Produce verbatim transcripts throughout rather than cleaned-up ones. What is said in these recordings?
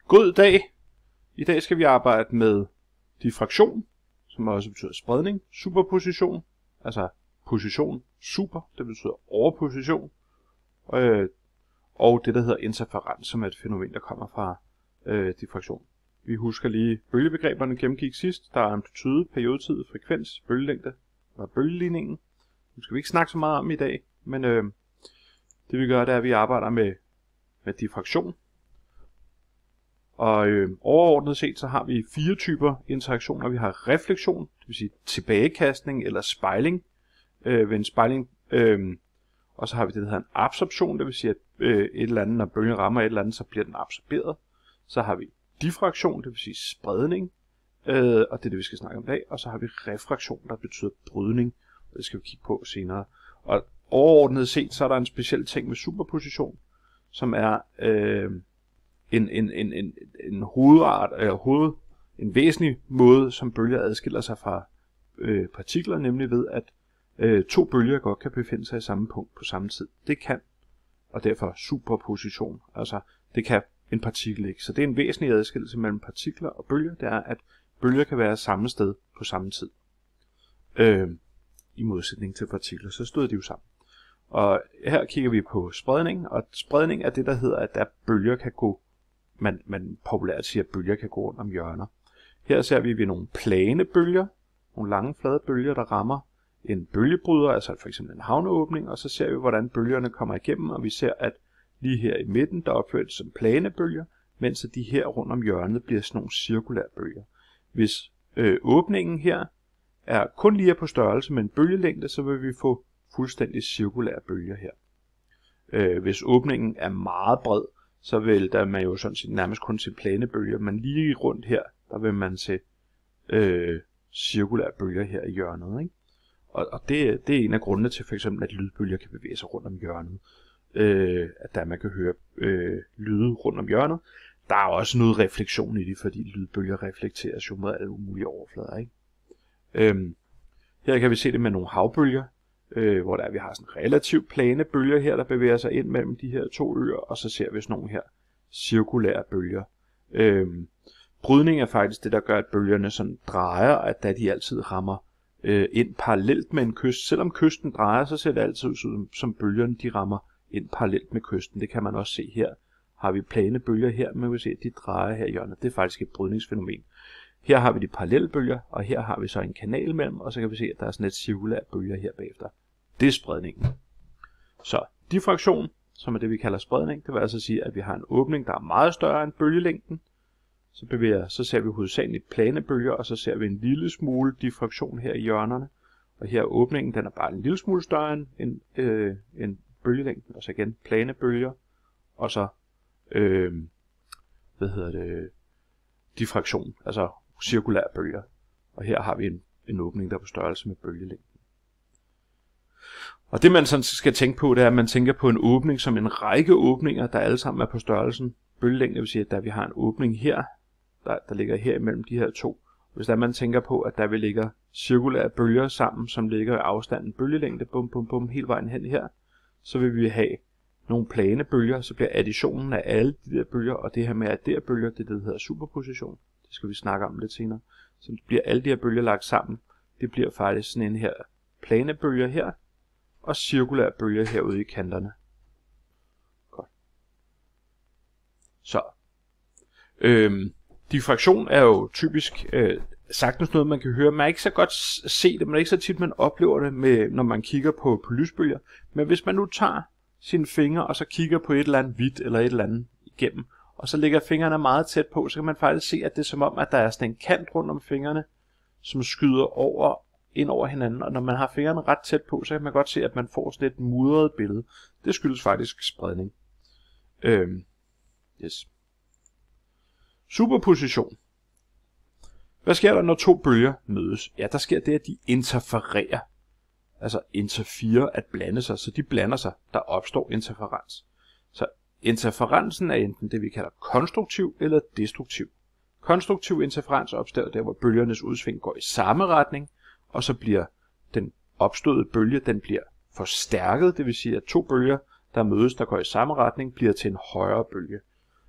God dag. I dag skal vi arbejde med diffraktion, som også betyder spredning, superposition, altså position super, det betyder overposition, øh, og det der hedder interferens, som er et fænomen, der kommer fra øh, diffraktion. Vi husker lige bølgebegreberne gennemgik sidst. Der er amplitude, periodetid, frekvens, bølgelængde og bølgeligningen. Nu skal vi ikke snakke så meget om i dag, men øh, det vi gør, det er, at vi arbejder med, med diffraktion. Og øh, overordnet set, så har vi fire typer interaktioner. Vi har refleksion, det vil sige tilbagekastning eller spejling øh, ved en spejling. Øh, og så har vi det, der hedder en absorption, det vil sige, at øh, et eller andet, når bølgen rammer et eller andet, så bliver den absorberet. Så har vi diffraktion, det vil sige spredning, øh, og det er det, vi skal snakke om i dag. Og så har vi refraktion, der betyder brydning, og det skal vi kigge på senere. Og overordnet set, så er der en speciel ting med superposition, som er øh, en, en, en, en, en hovedart, eller hoved, en væsentlig måde, som bølger adskiller sig fra øh, partikler, nemlig ved, at øh, to bølger godt kan befinde sig i samme punkt på samme tid. Det kan, og derfor superposition, altså det kan en partikel ikke. Så det er en væsentlig adskillelse mellem partikler og bølger, det er, at bølger kan være samme sted på samme tid. Øh, I modsætning til partikler, så stod de jo sammen. Og her kigger vi på spredning, og spredning er det, der hedder, at der bølger kan gå, man, man populært siger, at bølger kan gå rundt om hjørner. Her ser vi, vi nogle plane bølger, nogle lange flade bølger, der rammer en bølgebryder, altså for eksempel en havneåbning, og så ser vi, hvordan bølgerne kommer igennem, og vi ser, at lige her i midten, der opføres som plane bølger, mens de her rundt om hjørnet bliver sådan nogle cirkulære bølger. Hvis øh, åbningen her er kun lige på størrelse med en bølgelængde, så vil vi få fuldstændig cirkulære bølger her. Øh, hvis åbningen er meget bred, så vil der man jo sådan set nærmest kun se plane bølger, men lige rundt her, der vil man se øh, cirkulære bølger her i hjørnet, ikke? Og, og det, det er en af grundene til for eksempel, at lydbølger kan bevæge sig rundt om hjørnet. Øh, at der man kan høre øh, lyde rundt om hjørnet. Der er også noget refleksion i det, fordi lydbølger reflekteres jo mod alle mulige overflader, ikke? Øhm, her kan vi se det med nogle havbølger, øh, hvor der vi har sådan relativt plane bølger her, der bevæger sig ind mellem de her to øer, og så ser vi sådan nogle her cirkulære bølger. Øhm, brydning er faktisk det, der gør, at bølgerne sådan drejer, at da de altid rammer øh, ind parallelt med en kyst. Selvom kysten drejer, så ser det altid ud som, som bølgerne de rammer ind parallelt med kysten. Det kan man også se her. Har vi plane bølger her, man kan se, at de drejer her i hjørnet. Det er faktisk et brydningsfænomen. Her har vi de parallelle bølger, og her har vi så en kanal mellem, og så kan vi se, at der er sådan et cirkulært bølger her bagefter. Det er spredningen. Så diffraktion, som er det, vi kalder spredning, det vil altså sige, at vi har en åbning, der er meget større end bølgelængden. Så, bevæger, så ser vi hovedsageligt plane bølger, og så ser vi en lille smule diffraktion her i hjørnerne. Og her er åbningen, den er bare en lille smule større end, end, øh, end bølgelængden, og så igen plane bølger, og så øh, hvad hedder det, diffraktion, altså cirkulære bølger. Og her har vi en, en åbning, der er på størrelse med bølgelængden. Og det man sådan skal tænke på, det er, at man tænker på en åbning som en række åbninger, der alle sammen er på størrelsen bølgelængde. Det vil sige, at der vi har en åbning her, der, der ligger her imellem de her to. Hvis der man tænker på, at der vil ligge cirkulære bølger sammen, som ligger i afstanden bølgelængde, bum, bum, bum, hele vejen hen her, så vil vi have nogle plane bølger, så bliver additionen af alle de der bølger, og det her med at der bølger, det er det, der hedder superposition. Det skal vi snakke om lidt senere. Så bliver alle de her bølger lagt sammen. Det bliver faktisk sådan en her plane bølger her, og cirkulære bølger herude i kanterne. Godt. Så. Øhm, diffraktion er jo typisk øh, sagtens noget, man kan høre. Man er ikke så godt se det, men det er ikke så tit, man oplever det, med, når man kigger på, på lysbølger. Men hvis man nu tager sine fingre, og så kigger på et eller andet hvidt, eller et eller andet igennem, og så ligger fingrene meget tæt på, så kan man faktisk se, at det er som om, at der er sådan en kant rundt om fingrene, som skyder over, ind over hinanden. Og når man har fingrene ret tæt på, så kan man godt se, at man får sådan et mudret billede. Det skyldes faktisk spredning. Øhm, yes. Superposition. Hvad sker der, når to bølger mødes? Ja, der sker det, at de interfererer. Altså interfere, at blande sig. Så de blander sig. Der opstår interferens. Så interferensen er enten det, vi kalder konstruktiv eller destruktiv. Konstruktiv interferens opstår der, hvor bølgernes udsving går i samme retning, og så bliver den opståede bølge, den bliver forstærket. Det vil sige, at to bølger, der mødes, der går i samme retning, bliver til en højere bølge.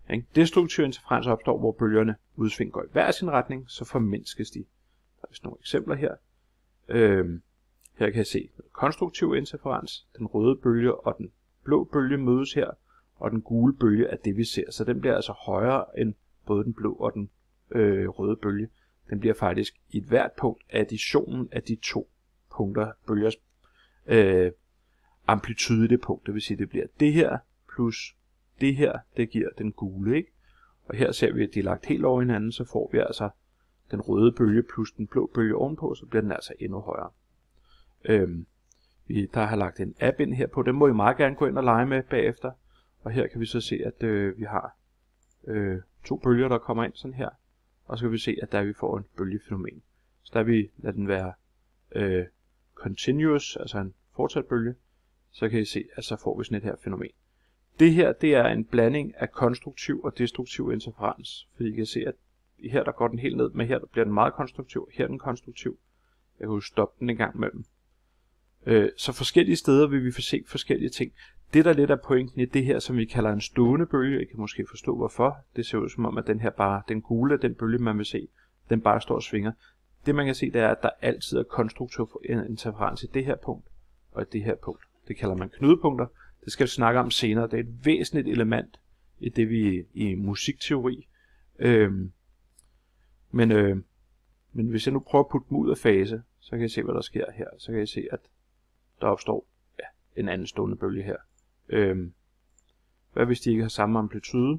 Ikke? Destruktiv interferens opstår, hvor bølgerne udsving går i hver sin retning, så formindskes de. Der er vist nogle eksempler her. Øhm, her kan jeg se konstruktiv interferens. Den røde bølge og den blå bølge mødes her, og den gule bølge er det, vi ser. Så den bliver altså højere end både den blå og den øh, røde bølge. Den bliver faktisk i et hvert punkt additionen af de to punkter, bølgers øh, amplitude i det punkt. Det vil sige, det bliver det her plus det her, det giver den gule, ikke? Og her ser vi, at de er lagt helt over hinanden, så får vi altså den røde bølge plus den blå bølge ovenpå, så bliver den altså endnu højere. Øhm, vi der har lagt en app ind her på, den må I meget gerne gå ind og lege med bagefter. Og her kan vi så se, at øh, vi har øh, to bølger, der kommer ind sådan her. Og så kan vi se, at der vi får en bølgefænomen. Så der vi lader den være øh, continuous, altså en fortsat bølge. Så kan I se, at så får vi sådan et her fænomen. Det her, det er en blanding af konstruktiv og destruktiv interferens. Fordi I kan se, at her der går den helt ned, men her der bliver den meget konstruktiv, her er den konstruktiv. Jeg kan jo stoppe den en gang mellem. Øh, så forskellige steder vil vi få se forskellige ting. Det der lidt er pointen i det her, som vi kalder en stående bølge, I kan måske forstå hvorfor. Det ser ud som om, at den her bare, den gule, den bølge man vil se, den bare står og svinger. Det man kan se, det er, at der altid er konstruktiv interferens i det her punkt, og i det her punkt. Det kalder man knudepunkter. Det skal vi snakke om senere. Det er et væsentligt element i det, vi i musikteori. Øhm, men, øh, men hvis jeg nu prøver at putte dem ud af fase, så kan jeg se, hvad der sker her. Så kan jeg se, at der opstår ja, en anden stående bølge her. Øhm, hvad hvis de ikke har samme amplitude?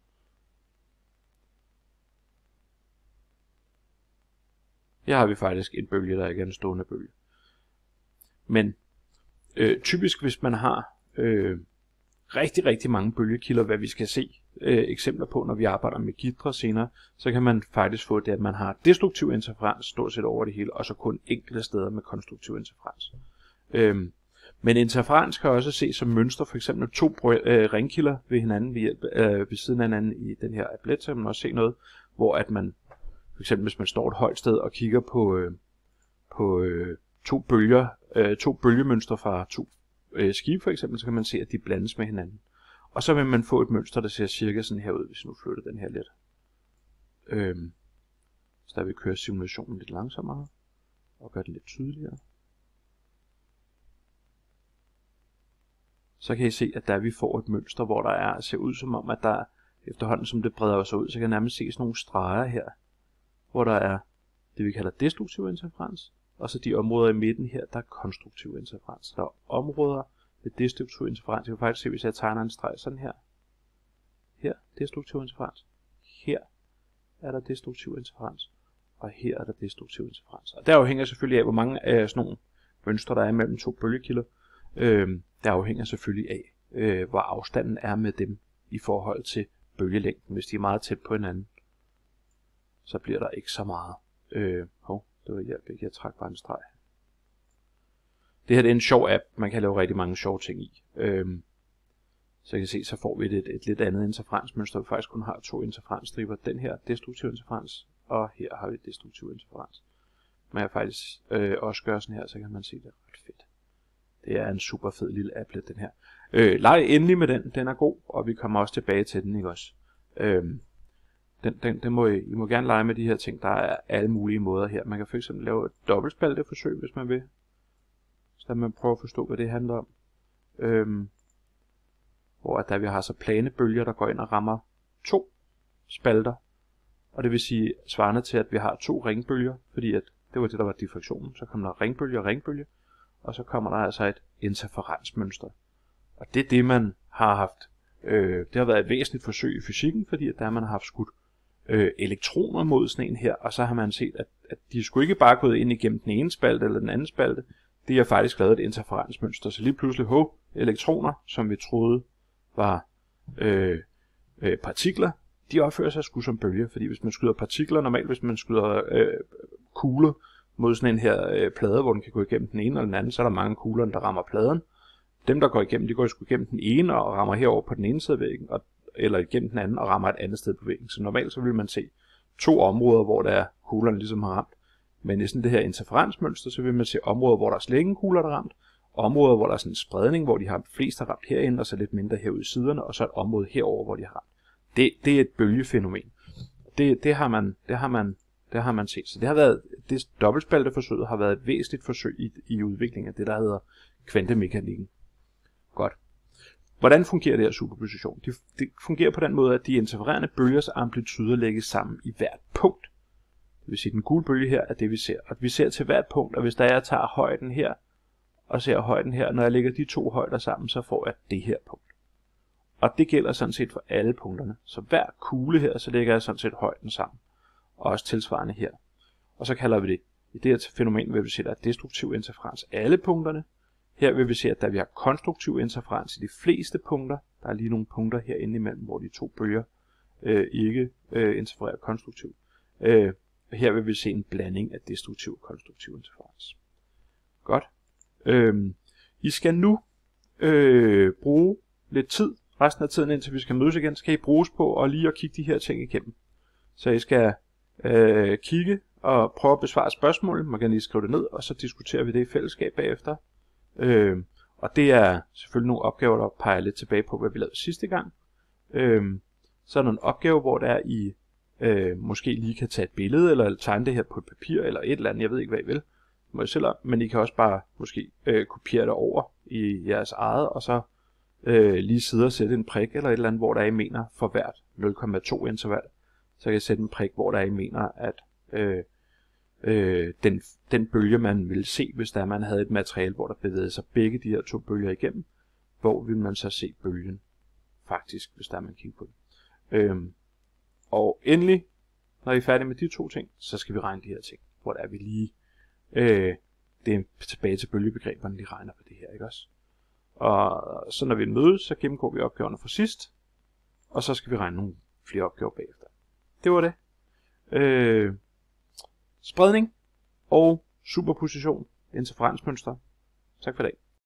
Her har vi faktisk en bølge, der ikke er en stående bølge. Men øh, typisk hvis man har øh, rigtig, rigtig mange bølgekilder, hvad vi skal se øh, eksempler på, når vi arbejder med gitre senere, så kan man faktisk få det, at man har destruktiv interferens stort set over det hele, og så kun enkelte steder med konstruktiv interferens. Øhm, men interferens kan også ses som mønster, for eksempel to øh, ringkilder ved hinanden ved, hjælp, øh, ved siden af hinanden i den her applet, så kan man også se noget, hvor at man, for eksempel hvis man står et højt sted og kigger på, øh, på øh, to bølger, øh, to bølgemønstre fra to øh, skibe for eksempel, så kan man se, at de blandes med hinanden. Og så vil man få et mønster, der ser cirka sådan her ud, hvis nu flytter den her lidt. Øhm, så der vil køre simulationen lidt langsommere og gøre det lidt tydeligere. Så kan I se, at der vi får et mønster, hvor der er, ser ud som om, at der efterhånden som det breder sig ud, så kan nærmest ses nogle streger her, hvor der er det vi kalder destruktiv interferens, og så de områder i midten her, der er konstruktiv interferens. Der er områder med destruktiv interferens. Jeg kan faktisk se, hvis jeg tegner en streg sådan her. Her destruktiv interferens. Her er der destruktiv interferens. Og her er der destruktiv interferens. Og der afhænger selvfølgelig af, hvor mange af sådan nogle mønstre, der er mellem to bølgekilder. Øh, der afhænger selvfølgelig af, øh, hvor afstanden er med dem i forhold til bølgelængden. Hvis de er meget tæt på hinanden, så bliver der ikke så meget. Øh, hov, det var hjælp ikke. Jeg trak bare en streg. Det her det er en sjov app. Man kan lave rigtig mange sjove ting i. Øh, så jeg kan se, så får vi et, et, et lidt andet interferensmønster. Vi faktisk kun har to interferensstriber. Den her destruktiv interferens, og her har vi destruktiv interferens. Men jeg faktisk øh, også gør sådan her, så kan man se, det er ret fedt. Det er en super fed lille applet, den her. Øh, leg endelig med den. Den er god, og vi kommer også tilbage til den, ikke også? Øh, den, den, den må I, I må gerne lege med de her ting. Der er alle mulige måder her. Man kan for eksempel lave et dobbeltspalteforsøg, hvis man vil. Så man prøver at forstå, hvad det handler om. Øh, hvor at der vi har så plane bølger, der går ind og rammer to spalter. Og det vil sige svarende til, at vi har to ringbølger, fordi at det var det, der var diffraktionen. Så kommer der ringbølge og ringbølge, og så kommer der altså et interferensmønster. Og det er det, man har haft. Øh, det har været et væsentligt forsøg i fysikken, fordi at der man har haft skudt øh, elektroner mod sådan en her, og så har man set, at, at de skulle ikke bare gået ind igennem den ene spalte eller den anden spalte. Det har faktisk lavet et interferensmønster. Så lige pludselig, hov, elektroner, som vi troede var øh, øh, partikler, de opfører sig sgu som bølger, fordi hvis man skyder partikler, normalt hvis man skyder øh, kugler mod sådan en her øh, plade, hvor den kan gå igennem den ene eller den anden, så er der mange kugler, der rammer pladen. Dem, der går igennem, de går sgu igennem den ene og rammer herover på den ene side af væggen, og, eller igennem den anden og rammer et andet sted på væggen. Så normalt så vil man se to områder, hvor der er kuglerne ligesom har ramt. Men i sådan det her interferensmønster, så vil man se områder, hvor der er slet ingen kugler, der er ramt, og områder, hvor der er sådan en spredning, hvor de har flest har ramt herinde, og så lidt mindre herude i siderne, og så et område herover, hvor de har ramt. Det, det er et bølgefænomen. Det, det, har man, det, har man, det har man set. Så det har været, det dobbeltspalteforsøget har været et væsentligt forsøg i, i udviklingen af det, der hedder kvantemekanikken. Godt. Hvordan fungerer det her superposition? Det, det fungerer på den måde, at de interfererende bølgers amplituder lægges sammen i hvert punkt. Det vil sige, at den gule bølge her er det, vi ser. Og vi ser til hvert punkt, og hvis der jeg tager højden her, og ser højden her, når jeg lægger de to højder sammen, så får jeg det her punkt. Og det gælder sådan set for alle punkterne. Så hver kugle her, så lægger jeg sådan set højden sammen. Og også tilsvarende her. Og så kalder vi det, i det her fænomen vil vi se, at der er destruktiv interferens alle punkterne. Her vil vi se, at der vi har konstruktiv interferens i de fleste punkter. Der er lige nogle punkter herinde imellem, hvor de to bølger øh, ikke øh, interfererer konstruktivt. Øh, her vil vi se en blanding af destruktiv og konstruktiv interferens. Godt. Øh, I skal nu øh, bruge lidt tid, resten af tiden indtil vi skal mødes igen, skal I bruges på at lige at kigge de her ting igennem. Så I skal øh, kigge og prøve at besvare spørgsmål, man kan lige skrive det ned, og så diskuterer vi det i fællesskab bagefter. Øh, og det er selvfølgelig nogle opgaver, der peger lidt tilbage på, hvad vi lavede sidste gang. Øh, så er der nogle opgaver, hvor der er I øh, måske lige kan tage et billede, eller tegne det her på et papir, eller et eller andet, jeg ved ikke, hvad I vil. Må I selv om, men I kan også bare måske øh, kopiere det over i jeres eget, og så øh, lige sidde og sætte en prik, eller et eller andet, hvor der er I mener for hvert nul komma to interval. Så kan jeg sætte en prik, hvor der er I mener, at øh, øh, den, den bølge, man ville se, hvis der man havde et materiale, hvor der bevægede sig begge de her to bølger igennem, hvor vil man så se bølgen faktisk, hvis der man kigger på det. Øhm, og endelig, når I er færdige med de to ting, så skal vi regne de her ting, hvor der er vi lige, øh, det er tilbage til bølgebegreberne, de regner på det her, ikke også? Og så når vi mødes, så gennemgår vi opgaverne fra sidst, og så skal vi regne nogle flere opgaver bagefter. Det var det. Øh, spredning og superposition, interferensmønstre. Tak for i dag.